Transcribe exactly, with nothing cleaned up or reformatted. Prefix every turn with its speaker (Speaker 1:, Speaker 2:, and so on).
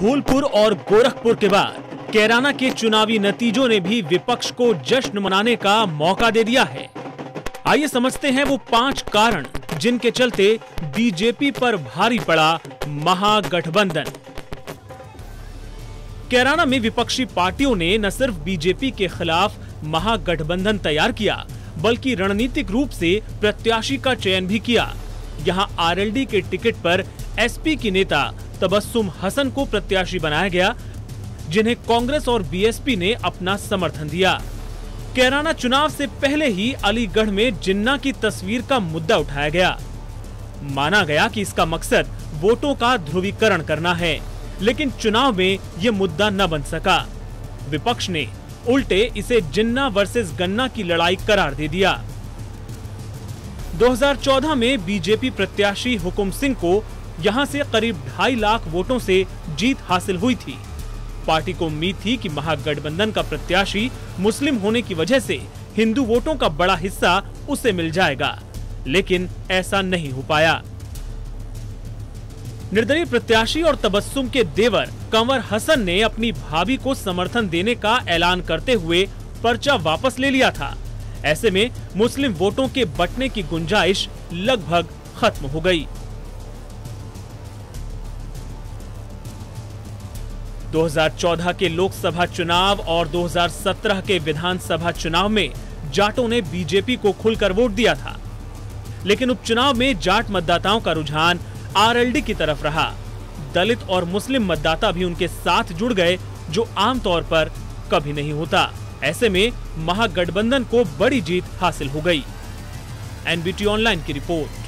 Speaker 1: धौलपुर और गोरखपुर के बाद कैराना के चुनावी नतीजों ने भी विपक्ष को जश्न मनाने का मौका दे दिया है। आइए समझते हैं वो पांच कारण जिनके चलते बीजेपी पर भारी पड़ा महागठबंधन। कैराना में विपक्षी पार्टियों ने न सिर्फ बीजेपी के खिलाफ महागठबंधन तैयार किया, बल्कि रणनीतिक रूप से प्रत्याशी का चयन भी किया। यहां आरएलडी के टिकट पर एसपी की नेता तबस्सुम हसन को प्रत्याशी बनाया गया, जिन्हें कांग्रेस और बीएसपी ने अपना समर्थन दिया। कैराना चुनाव से पहले ही अलीगढ़ में जिन्ना की तस्वीर का मुद्दा उठाया गया। माना गया कि इसका मकसद वोटों का ध्रुवीकरण करना है, लेकिन चुनाव में ये मुद्दा न बन सका। विपक्ष ने उल्टे इसे जिन्ना वर्सेस गन्ना की लड़ाई करार दे दिया। दो हज़ार चौदह में बीजेपी प्रत्याशी हुकुम सिंह को यहां से करीब ढाई लाख वोटों से जीत हासिल हुई थी। पार्टी को उम्मीद थी कि महागठबंधन का प्रत्याशी मुस्लिम होने की वजह से हिंदू वोटों का बड़ा हिस्सा उसे मिल जाएगा, लेकिन ऐसा नहीं हो पाया। निर्दलीय प्रत्याशी और तबस्सुम के देवर कंवर हसन ने अपनी भाभी को समर्थन देने का ऐलान करते हुए पर्चा वापस ले लिया था। ऐसे में मुस्लिम वोटों के बंटने की गुंजाइश लगभग खत्म हो गई। दो हज़ार चौदह के लोकसभा चुनाव और दो हज़ार सत्रह के विधानसभा चुनाव में जाटों ने बीजेपी को खुलकर वोट दिया था, लेकिन उपचुनाव में जाट मतदाताओं का रुझान आरएलडी की तरफ रहा। दलित और मुस्लिम मतदाता भी उनके साथ जुड़ गए, जो आमतौर पर कभी नहीं होता। ऐसे में महागठबंधन को बड़ी जीत हासिल हो गई। एनबीटी ऑनलाइन की रिपोर्ट।